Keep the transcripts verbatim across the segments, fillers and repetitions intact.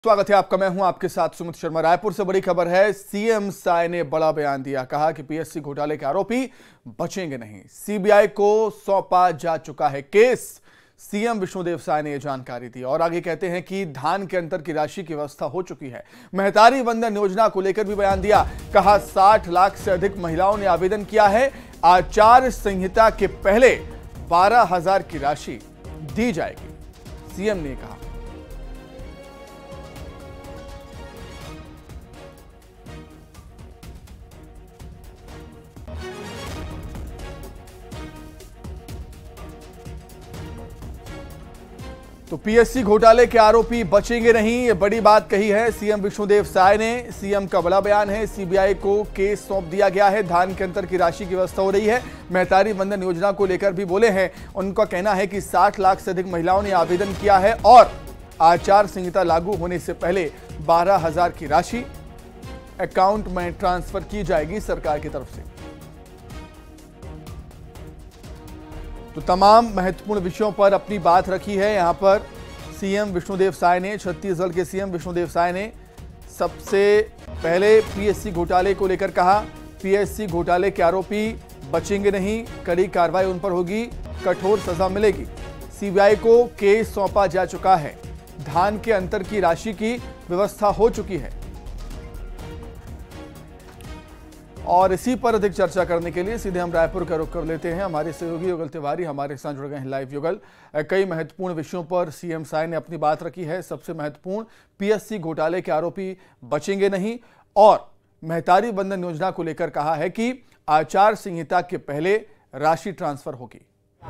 स्वागत है आपका। मैं हूं आपके साथ सुमित शर्मा। रायपुर से बड़ी खबर है। सीएम साय ने बड़ा बयान दिया, कहा कि पीएससी घोटाले के आरोपी बचेंगे नहीं। सीबीआई को सौंपा जा चुका है केस। सीएम विष्णुदेव साय ने यह जानकारी दी और आगे कहते हैं कि धान के अंतर की राशि की व्यवस्था हो चुकी है। महतारी वंदन योजना को लेकर भी बयान दिया, कहा साठ लाख से अधिक महिलाओं ने आवेदन किया है। आचार संहिता के पहले बारह हजार की राशि दी जाएगी, सीएम ने कहा। तो पीएससी घोटाले के आरोपी बचेंगे नहीं, ये बड़ी बात कही है सीएम विष्णुदेव साय ने। सीएम का बड़ा बयान है। सीबीआई को केस सौंप दिया गया है। धान के अंतर की राशि की व्यवस्था हो रही है। महतारी वंदन योजना को लेकर भी बोले हैं। उनका कहना है कि साठ लाख से अधिक महिलाओं ने आवेदन किया है और आचार संहिता लागू होने से पहले बारह हजार की राशि अकाउंट में ट्रांसफर की जाएगी सरकार की तरफ से। तो तमाम महत्वपूर्ण विषयों पर अपनी बात रखी है यहां पर सीएम विष्णुदेव साय ने। छत्तीसगढ़ के सीएम विष्णुदेव साय ने सबसे पहले पीएससी घोटाले को लेकर कहा, पीएससी घोटाले के आरोपी बचेंगे नहीं, कड़ी कार्रवाई उन पर होगी, कठोर सजा मिलेगी। सीबीआई को केस सौंपा जा चुका है। धान के अंतर की राशि की व्यवस्था हो चुकी है। और इसी पर अधिक चर्चा करने के लिए सीधे हम रायपुर का रुख कर लेते हैं। हमारे सहयोगी युगल तिवारी हमारे साथ जुड़ गए हैं लाइव। युगल, कई महत्वपूर्ण विषयों पर सीएम साय ने अपनी बात रखी है। सबसे महत्वपूर्ण, पीएससी घोटाले के आरोपी बचेंगे नहीं और महतारी वंदन योजना को लेकर कहा है कि आचार संहिता के पहले राशि ट्रांसफर होगी।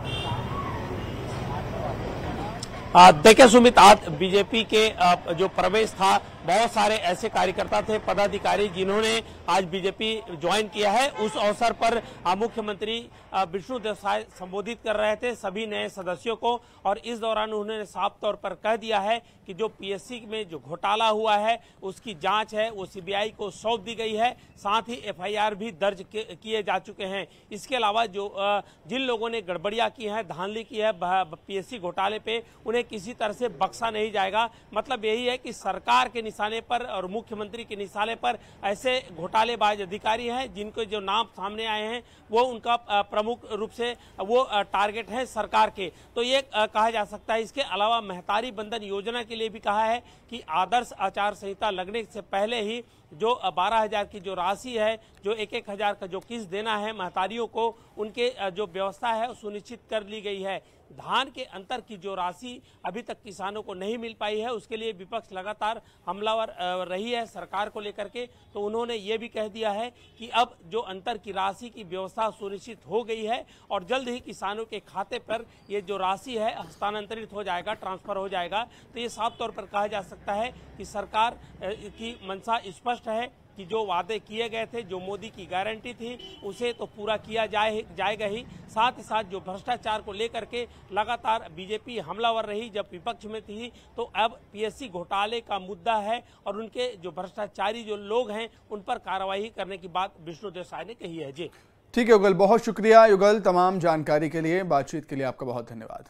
देखिए सुमित, आज बीजेपी के जो प्रवेश था, बहुत सारे ऐसे कार्यकर्ता थे, पदाधिकारी जिन्होंने आज बीजेपी ज्वाइन किया है। उस अवसर पर मुख्यमंत्री विष्णुदेव साय संबोधित कर रहे थे सभी नए सदस्यों को और इस दौरान उन्होंने साफ तौर पर कह दिया है कि जो पीएससी में जो घोटाला हुआ है उसकी जांच है वो सीबीआई को सौंप दी गई है। साथ ही एफआईआर भी दर्ज किए जा चुके हैं। इसके अलावा जो जिन लोगों ने गड़बड़ियां की हैं, धांधली की है पीएससी घोटाले पे, उन्हें किसी तरह से बख्शा नहीं जाएगा। मतलब यही है कि सरकार के निशाने पर और मुख्यमंत्री के निशाने पर ऐसे घोटालेबाज अधिकारी हैं जिनको जो नाम सामने आए हैं वो उनका प्रमुख रूप से वो टारगेट है सरकार के। तो ये कहा जा सकता है। इसके अलावा महतारी वंदन योजना के लिए भी कहा है कि आदर्श आचार संहिता लगने से पहले ही जो बारह हजार की जो राशि है, जो एक एक हजार का जो किस्त देना है महतारियों को, उनके जो व्यवस्था है सुनिश्चित कर ली गई है। धान के अंतर की जो राशि अभी तक किसानों को नहीं मिल पाई है, उसके लिए विपक्ष लगातार हमलावर रही है सरकार को लेकर के। तो उन्होंने ये भी कह दिया है कि अब जो अंतर की राशि की व्यवस्था सुनिश्चित हो गई है और जल्द ही किसानों के खाते पर ये जो राशि है हस्तांतरित हो जाएगा, ट्रांसफर हो जाएगा। तो ये साफ तौर पर कहा जा सकता है कि सरकार की मंशा स्पष्ट है कि जो वादे किए गए थे, जो मोदी की गारंटी थी, उसे तो पूरा किया जाए जाएगा ही। साथ ही साथ जो भ्रष्टाचार को लेकर के लगातार बीजेपी हमलावर रही जब विपक्ष में थी, तो अब पीएससी घोटाले का मुद्दा है और उनके जो भ्रष्टाचारी जो लोग हैं उन पर कार्रवाई करने की बात विष्णुदेव साय ने कही है। जी ठीक है युगल, बहुत शुक्रिया युगल तमाम जानकारी के लिए, बातचीत के लिए आपका बहुत धन्यवाद।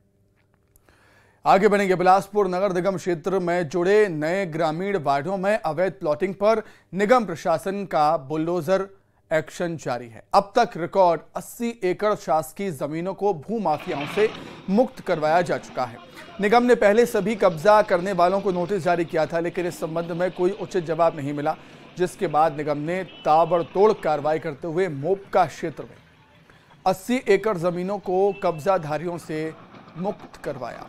आगे बढ़ेंगे। बिलासपुर नगर निगम क्षेत्र में जुड़े नए ग्रामीण वार्डों में अवैध प्लॉटिंग पर निगम प्रशासन का बुलडोजर एक्शन जारी है। अब तक रिकॉर्ड अस्सी एकड़ शासकीय जमीनों को भूमाफियाओं से मुक्त करवाया जा चुका है। निगम ने पहले सभी कब्जा करने वालों को नोटिस जारी किया था, लेकिन इस संबंध में कोई उचित जवाब नहीं मिला, जिसके बाद निगम ने ताबड़तोड़ कार्रवाई करते हुए मोपका क्षेत्र में अस्सी एकड़ जमीनों को कब्जाधारियों से मुक्त करवाया।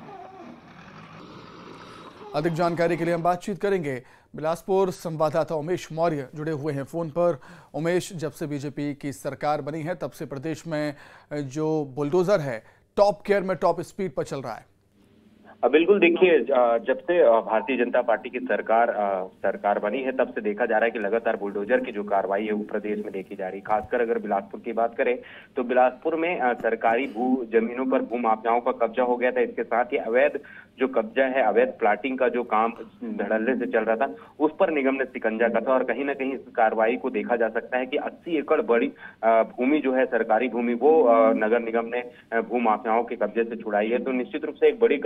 अधिक जानकारी के लिए हम बातचीत करेंगे। बिलासपुर संवाददाता उमेश मौर्य जुड़े हुए हैं फोन पर। उमेश, जब से बीजेपी की सरकार बनी है तब से प्रदेश में जो बुलडोजर है टॉप गियर में, टॉप स्पीड पर चल रहा है। बिल्कुल, देखिए जब से भारतीय जनता पार्टी की सरकार सरकार बनी है तब से देखा जा रहा है कि लगातार बुलडोजर की जो कार्रवाई है वो प्रदेश में देखी जा रही है। खासकर अगर बिलासपुर की बात करें तो बिलासपुर में सरकारी भू जमीनों पर भू माफियाओं का कब्जा हो गया था। इसके साथ ही अवैध जो कब्जा है, अवैध प्लाटिंग का जो काम धड़ल्ले से चल रहा था, उस पर निगम ने शिकंजा कसा और कहीं ना कहीं इस कार्रवाई को देखा जा सकता है कि अस्सी एकड़ बड़ी भूमि जो है सरकारी भूमि वो नगर निगम ने भू माफियाओं के कब्जे से छुड़ाई है। तो निश्चित रूप से एक बड़ी कार्रवाई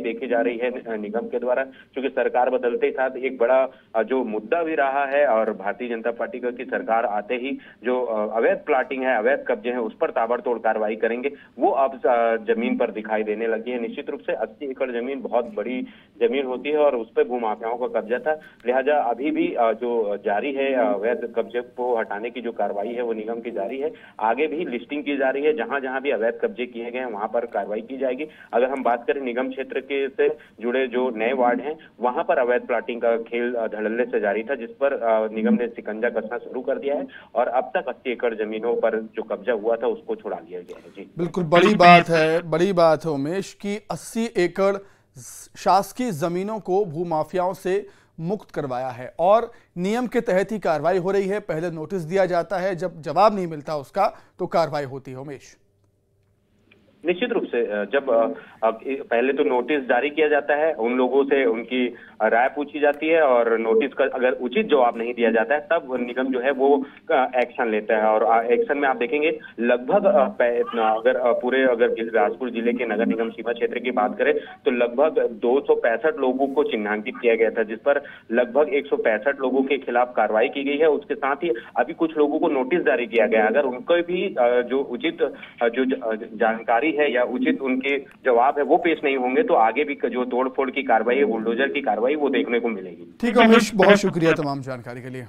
देखी जा रही है निगम के द्वारा, क्योंकि सरकार बदलते ही साथ एक बड़ा जो मुद्दा भी रहा है और भारतीय जनता पार्टी का कि सरकार आते ही जो अवैध प्लाटिंग है, अवैध कब्जे हैं, उस पर ताबड़तोड़ कार्रवाई करेंगे, वो अब जमीन पर दिखाई देने लगी है। निश्चित रूप से अस्सी एकड़ जमीन बहुत बड़ी जमीन होती है और उस पर भूमाफियाओं का कब्जा था, लिहाजा अभी भी जो जारी है अवैध कब्जे को हटाने की जो कार्रवाई है वो निगम की जारी है। आगे भी लिस्टिंग की जा रही है, जहां जहां भी अवैध कब्जे किए गए हैं वहां पर कार्रवाई की जाएगी। अगर हम बात करें निगम क्षेत्र के से जुड़े जो नए वार्ड हैं, वहां पर अवैध प्लाटिंग का खेल धड़ल्ले से जारी था, जिस पर निगम ने शिकंजा कसना शुरू कर दिया है और अब तक अस्सी एकड़ जमीनों पर जो कब्जा हुआ था उसको छुड़ा लिया गया है। जी बिल्कुल, बड़ी बात है, बड़ी बात है उमेश की अस्सी एकड़ शासकीय जमीनों को भूमाफियाओं से मुक्त करवाया है और नियम के तहत ही कार्रवाई हो रही है। पहले नोटिस दिया जाता है, जब जवाब नहीं मिलता उसका तो कार्रवाई होती है। उमेश, निश्चित रूप से जब पहले तो नोटिस जारी किया जाता है, उन लोगों से उनकी राय पूछी जाती है और नोटिस का अगर उचित जवाब नहीं दिया जाता है तब निगम जो है वो एक्शन लेता है। और एक्शन में आप देखेंगे लगभग अगर पूरे अगर बिलासपुर जिले के नगर निगम सीमा क्षेत्र की बात करें तो लगभग दो सौ पैंसठ लोगों को चिन्हांकित किया गया था, जिस पर लगभग एक सौ पैंसठ लोगों के खिलाफ कार्रवाई की गई है। उसके साथ ही अभी कुछ लोगों को नोटिस जारी किया गया, अगर उनको भी जो उचित जो जानकारी है या उचित उनके जवाब है वो पेश नहीं होंगे तो आगे भी जो तोड़फोड़ की कार्रवाई है, बुलडोजर की कार्रवाई वो देखने को मिलेगी। ठीक है उमेश, बहुत शुक्रिया तमाम जानकारी के लिए।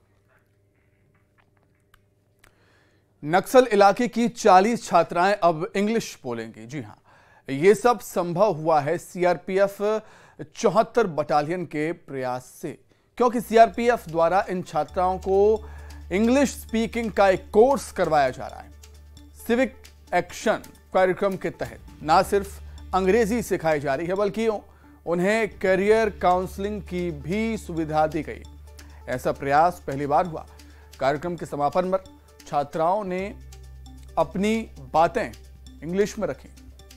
नक्सल इलाके की चालीस छात्राएं अब इंग्लिश बोलेंगी। जी हां, ये सब संभव हुआ है सीआरपीएफ चौहत्तर बटालियन के प्रयास से, क्योंकि सीआरपीएफ द्वारा इन छात्राओं को इंग्लिश स्पीकिंग का एक कोर्स करवाया जा रहा है। सिविक एक्शन कार्यक्रम के तहत ना सिर्फ अंग्रेजी सिखाई जा रही है बल्कि उन्हें करियर काउंसलिंग की भी सुविधा दी गई। ऐसा प्रयास पहली बार हुआ। कार्यक्रम के समापन पर छात्राओं ने अपनी बातें इंग्लिश में रखी।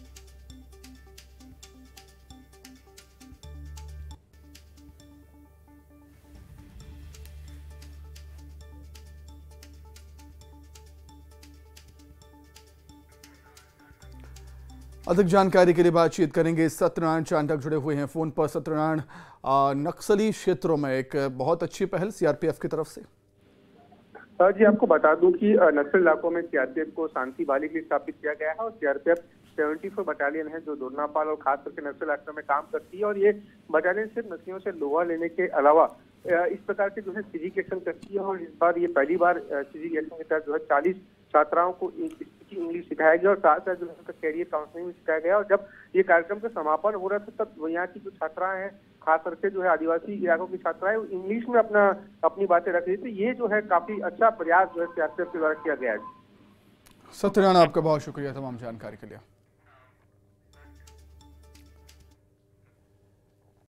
अधिक जानकारी के लिए बातचीत करेंगे सत्यनारायण चांडक, जुड़े हुए हैं फोन पर। सत्यनारायण, नक्सली क्षेत्रों में एक बहुत अच्छी पहल सीआरपीएफ की तरफ से। जी आपको बता दूं कि नक्सल इलाकों में सीआरपीएफ को शांति बहाली के लिए स्थापित किया गया है और सीआरपीएफ चौहत्तर बटालियन है जो दोरनापाल और खास करके नक्सल इलाकों में काम करती है और ये बटालियन सिर्फ नक्सलियों से लोहा लेने के अलावा इस प्रकार के जो है सिविक एक्शन करती है और इस बार ये पहली बार सिविक एक्शन के तहत जो है चालीस छात्राओं को इंग्लिश सिखाया गया और साथ साथ जो है उनका कैरियर काउंसलिंग भी सिखाया गया। और जब ये कार्यक्रम का समापन हो रहा था तब यहाँ की जो छात्राएं हैं, खास करके जो है आदिवासी इलाकों की छात्राएं, इंग्लिश में अपना अपनी बातें रख रही थी। ये जो है काफी अच्छा प्रयास जो है सीआरपीएफ के द्वारा किया गया है। सत्यनारायण, आपका बहुत शुक्रिया तमाम जानकारी के लिए।